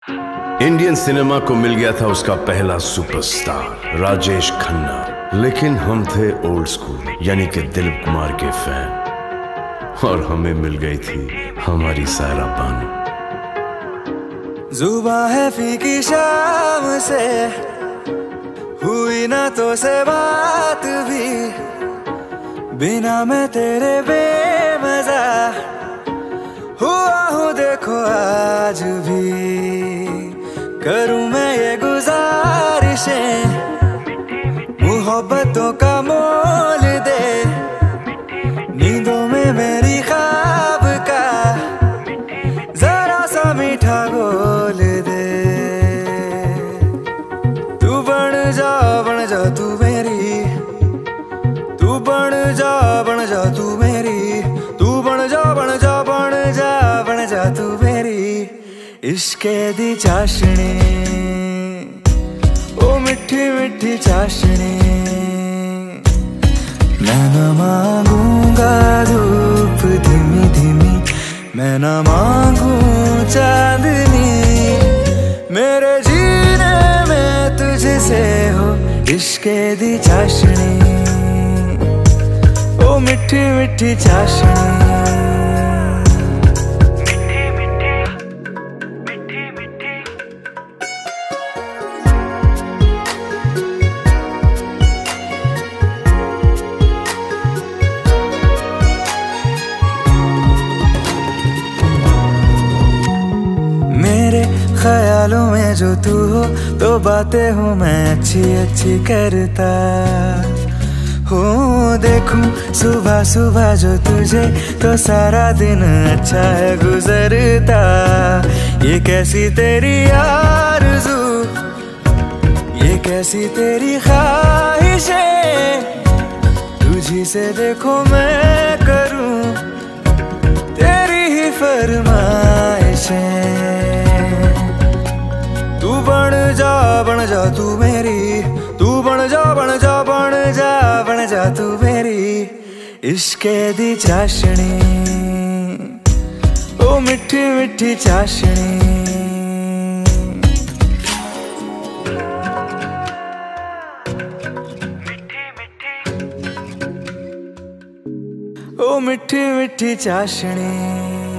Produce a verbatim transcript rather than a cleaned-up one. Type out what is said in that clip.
Indian cinema को मिल गया था उसका पहला सुपरस्टार राजेश खन्ना, लेकिन हम थे ओल्ड स्कूल यानी कि दिलीप कुमार के फैन, और हमें मिल गई थी हमारी सायरा बानो। जुबां है फीकी शाम से, हुई ना तो से बात भी, बिना मैं तेरे बेमजा हुआ हूँ देखो आज भी। करूँ मैं ये गुजारिशें, मोहब्बतों का मोल दे, नींदों में मेरी ख्वाब का जरा सा मीठा बोल दे। तू बन जा बन जा तू मेरी, तू बन जा बन जा तू मेरी, तू बन जा बन जा बन जा बन जा तू मेरी। इश्क़े दी चाशनी, ओ मिठी मिठी चाशनी, मैं न मांगूंगा धूप धीमी धीमी, मैं न मांगू चांदनी, मेरे जीने में तुझसे हो इश्क़े दी चाशनी, ओ मिठी मिठी चाशनी। ख्यालों में जो तू हो तो बातें हूँ मैं अच्छी अच्छी करता हो। देखूं सुबह सुबह जो तुझे तो सारा दिन अच्छा है गुजरता। ये कैसी तेरी आरज़ू, ये कैसी तेरी ख्वाहिशें, तुझी से देखो मैं करूं तेरी ही फरमाइशें। तू बन जा बन जा तू मेरी, तू बन जा बन जा बन जा बन जा तू मेरी। इश्क़े दी चाशनी, ओ मिठी मिठी चाशनी, ओ मिठी मिठी चाशनी।